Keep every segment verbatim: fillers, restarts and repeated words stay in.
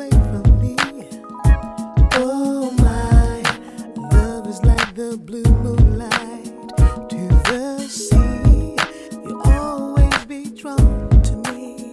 away from me. Oh my, love is like the blue moonlight to the sea. You'll always be drawn to me.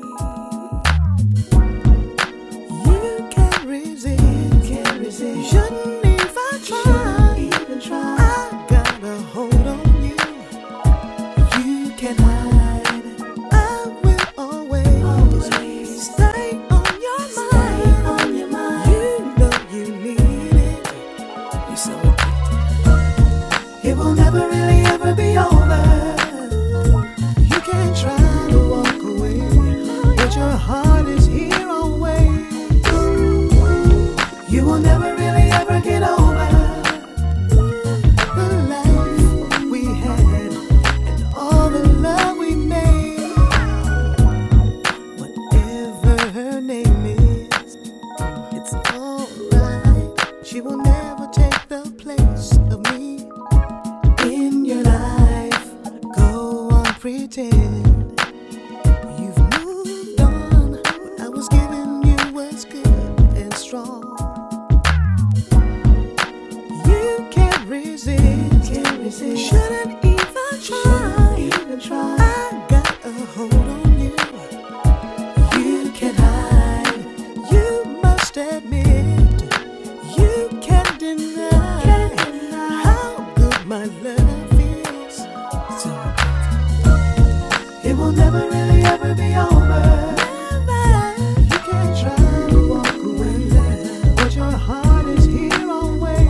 You can't resist, can't resist. You shouldn't even try, even try. I got a hold on you. You can't hide. I will always, always stay on your mind. Stay on your mind. You know you need it. You're so addicted. It will never really ever be over. You can't try to walk away, but your heart is here always. You will never really ever get over the life we had and all the love we made. Whatever her name is, it's alright. She will never take the place of me in your life. Go on, pretend you've moved on. What I was giving you was good and strong. You can't resist, can't resist. Shouldn't even try, even try. I got a hold on you. You can't hide. You must admit. You can't deny, can't deny how good my love is. So it will never really ever be over. Never. You can't try to walk away, but your heart is here always.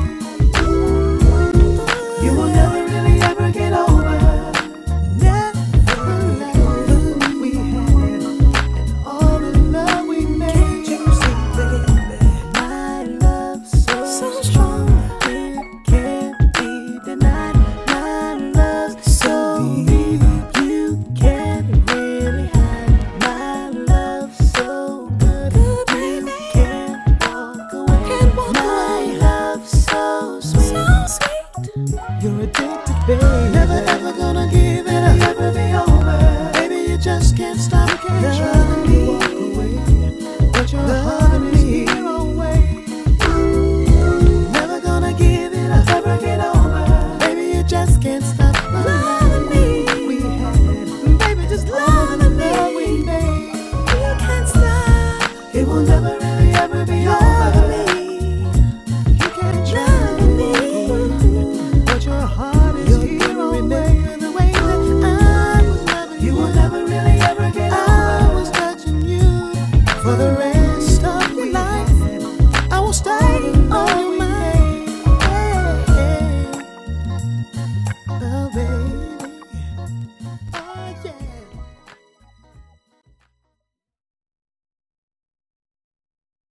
You will never really ever get over. Never love we had and all the love we made. Can't you see, baby, my love so, so strong, it can't be denied. My love so deep, you can't really hide. My love so good, you can't walk away. My love so sweet, so sweet. You're addicted, baby. Never ever gonna give it up, ever be over. Baby, you just can't stop. You can't try to walk away, but your heart is here always. Never gonna give it up, ever get over. Baby, you just can't stop loving me. We had, baby, just loving me. We made. You can't stop. It will never really ever be over.